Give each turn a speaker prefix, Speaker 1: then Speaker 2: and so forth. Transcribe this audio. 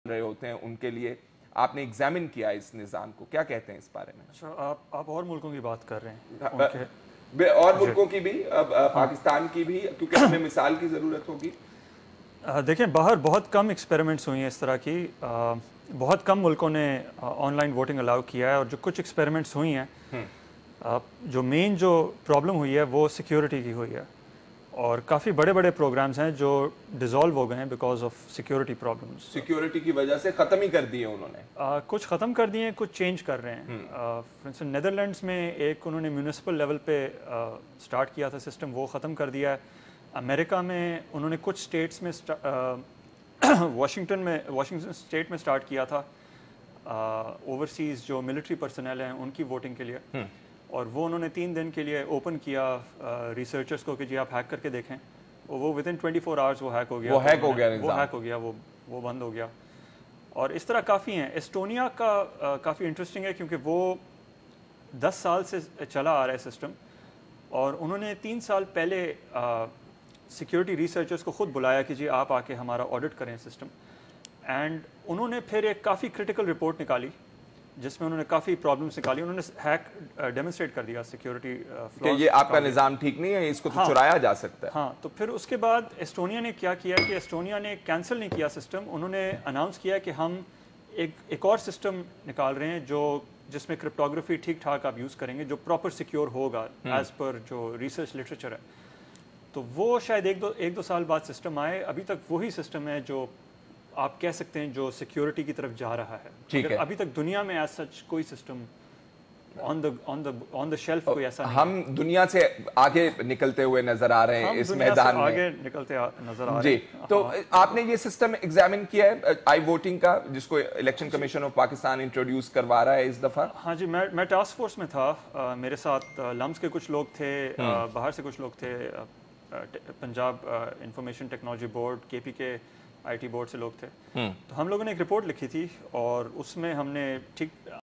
Speaker 1: رہے ہوتے ہیں ان کے لیے آپ نے ایگزامن کیا اس نظام کو, کیا کہتے ہیں اس بارے میں؟
Speaker 2: اچھا, آپ اور ملکوں کی بات کر رہے ہیں,
Speaker 1: اور ملکوں کی بھی, پاکستان کی بھی, کیونکہ ہمیں مثال کی ضرورت ہوگی.
Speaker 2: دیکھیں باہر بہت کم ایکسپیریمنٹس ہوئی ہیں اس طرح کی, بہت کم ملکوں نے آن لائن ووٹنگ الاؤ کیا ہے, اور جو کچھ ایکسپیریمنٹس ہوئی ہیں جو مین جو پرابلم ہوئی ہے وہ سیکیورٹی کی ہوئی ہے, اور کافی بڑے بڑے پروگرامز ہیں جو ڈیزالو ہو گئے ہیں because of security problems.
Speaker 1: Security کی وجہ سے ختم ہی کر دیے انہوں نے.
Speaker 2: کچھ ختم کر دیے ہیں, کچھ چینج کر رہے ہیں. فار انسٹنس نیدرلینڈس میں ایک انہوں نے میونسپل لیول پہ سٹارٹ کیا تھا سسٹم, وہ ختم کر دیا ہے. امریکہ میں انہوں نے کچھ اسٹیٹس میں واشنگٹن اسٹیٹ میں سٹارٹ کیا تھا اوورسیز جو ملٹری پرسنل ہیں ان کی ووٹنگ کے لیے, اور وہ انہوں نے 3 دن کے لیے اوپن کیا ریسرچرز کو کہ جی آپ ہیک کر کے دیکھیں. وہ ود ان 24 آورس وہ ہیک ہو گیا, وہ بند ہو گیا. اور اس طرح کافی ہیں. ایسٹونیا کا کافی انٹرسٹنگ ہے کیونکہ وہ 10 سال سے چلا آ رہا ہے سسٹم, اور انہوں نے 3 سال پہلے سیکیورٹی ریسرچرز کو خود بلایا کہ جی آپ آ کے ہمارا آڈٹ کریں سسٹم, اینڈ انہوں نے پھر ایک کافی کریٹیکل رپورٹ نکالی جس میں انہوں نے کافی پرابلمس نکالی. انہوں نے ہیک ڈیمونسٹریٹ کر دیا سیکیورٹی
Speaker 1: کہ یہ آپ کا نظام ٹھیک نہیں ہے, اس کو تو چرایا جا سکتا ہے.
Speaker 2: ہاں, تو پھر اس کے بعد ایسٹونیا نے کیا کیا کہ ایسٹونیا نے کینسل نہیں کیا سسٹم, انہوں نے اناؤنس کیا کہ ہم ایک اور سسٹم نکال رہے ہیں جس میں کرپٹوگرافی ٹھیک ٹھاک آپ یوز کریں گے, جو پراپر سیکیور ہوگا ایز پر جو ریسرچ لٹریچر ہے. تو وہ شاید ایک دو سال بعد سسٹم آئے. ابھی تک وہی سسٹم ہے جو آپ کہہ سکتے ہیں جو سیکیورٹی کی طرف جا رہا ہے.
Speaker 1: ٹھیک ہے,
Speaker 2: ابھی تک دنیا میں ایز سچ کوئی سسٹم آن دا شیلف کوئی ایسا نہیں.
Speaker 1: ہم دنیا سے آگے نکلتے ہوئے نظر آ رہے ہیں اس میدان میں,
Speaker 2: آگے نکلتے نظر آ رہے
Speaker 1: جی.
Speaker 2: ہیں.
Speaker 1: تو آپ نے یہ سسٹم ایگزامن کیا ہے آئی ووٹنگ کا, جس کو election commission of Pakistan introduce کروا رہا ہے اس دفعہ؟
Speaker 2: ہاں جی, میں ٹاسک فورس میں تھا. میرے ساتھ لمس کے کچھ لوگ تھے, باہر سے کچھ لوگ تھے, پنجاب انفارمیشن ٹیکنالوجی بورڈ کے پی کے آئی ٹی بورڈ سے لوگ تھے. تو ہم لوگوں نے ایک رپورٹ لکھی تھی, اور اس میں ہم نے ٹھیک